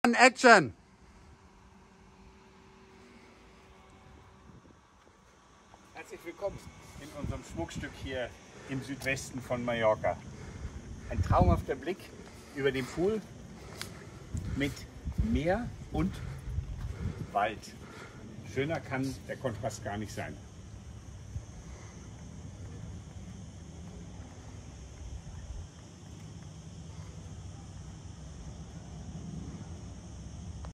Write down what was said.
Action! Herzlich willkommen in unserem Schmuckstück hier im Südwesten von Mallorca. Ein traumhafter Blick über den Pool mit Meer und Wald. Schöner kann der Kontrast gar nicht sein.